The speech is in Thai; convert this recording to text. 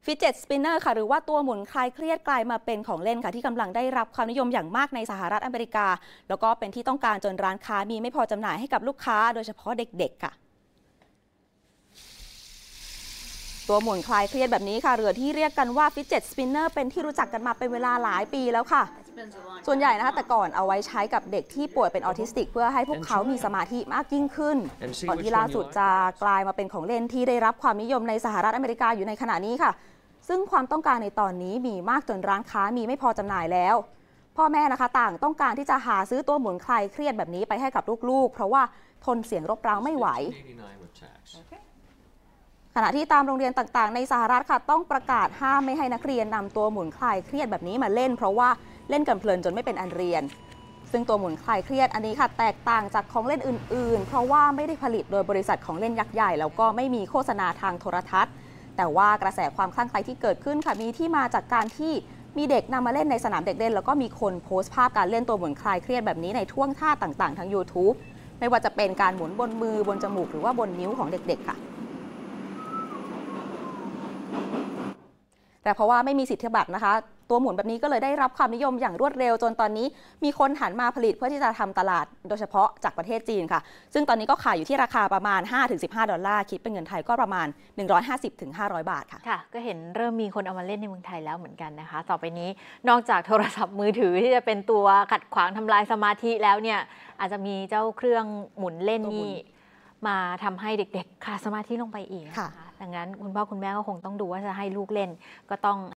ฟิตเจ็ตสปินเนอร์ค่ะหรือว่าตัวหมุนคลายเครียดกลายมาเป็นของเล่นค่ะที่กำลังได้รับความนิยมอย่างมากในสหรัฐอเมริกาแล้วก็เป็นที่ต้องการจนร้านค้ามีไม่พอจำหน่ายให้กับลูกค้าโดยเฉพาะเด็กๆค่ะตัวหมุนคลายเครียดแบบนี้ค่ะหรือที่เรียกกันว่าฟิตเจ็ตสปินเนอร์เป็นที่รู้จักกันมาเป็นเวลาหลายปีแล้วค่ะส่วนใหญ่นะคะแต่ก่อนเอาไว้ใช้กับเด็กที่ป่วยเป็นออทิสติกเพื่อให้พวกเขามีสมาธิมากยิ่งขึ้นก่อนที่ล่าสุดจะกลายมาเป็นของเล่นที่ได้รับความนิยมในสหรัฐอเมริกาอยู่ในขณะนี้ค่ะซึ่งความต้องการในตอนนี้มีมากจนร้านค้ามีไม่พอจำหน่ายแล้วพ่อแม่นะคะต่างต้องการที่จะหาซื้อตัวหมุนคลายเครียดแบบนี้ไปให้กับลูกๆเพราะว่าทนเสียงรบเร้าไม่ไหวขณะที่ตามโรงเรียนต่างๆในสหรัฐค่ะต้องประกาศห้ามไม่ให้นักเรียนนำตัวหมุนคลายเครียดแบบนี้มาเล่นเพราะว่าเล่นกันเพลินจนไม่เป็นอันเรียนซึ่งตัวหมุนคลายเครียดอันนี้ค่ะแตกต่างจากของเล่นอื่นๆเพราะว่าไม่ได้ผลิตโดยบริษัทของเล่นยักษ์ใหญ่แล้วก็ไม่มีโฆษณาทางโทรทัศน์แต่ว่ากระแสความคลั่งไคล้ที่เกิดขึ้นค่ะมีที่มาจากการที่มีเด็กนำมาเล่นในสนามเด็กเล่นแล้วก็มีคนโพสต์ภาพการเล่นตัวหมุนคลายเครียดแบบนี้ในท่วงท่าต่างๆทั้ง YouTube ไม่ว่าจะเป็นการหมุนบนมือบนจมูกหรือว่าบนนิ้วของเด็กๆค่ะแต่เพราะว่าไม่มีสิทธิบัตรนะคะตัวหมุนแบบนี้ก็เลยได้รับความนิยมอย่างรวดเร็วจนตอนนี้มีคนหันมาผลิตเพื่อที่จะทำตลาดโดยเฉพาะจากประเทศจีนค่ะซึ่งตอนนี้ก็ขายอยู่ที่ราคาประมาณ $5-15 คิดเป็นเงินไทยก็ประมาณ 150-500 บาทค่ะค่ะก็เห็นเริ่มมีคนเอามาเล่นในเมืองไทยแล้วเหมือนกันนะคะต่อไปนี้นอกจากโทรศัพท์มือถือที่จะเป็นตัวขัดขวางทำลายสมาธิแล้วเนี่ยอาจจะมีเจ้าเครื่องหมุนเล่นนี่มาทำให้เด็กๆขาดสมาธิลงไปอีกนะคะดังนั้นคุณพ่อคุณแม่ก็คงต้องดูว่าจะให้ลูกเล่นก็ต้อง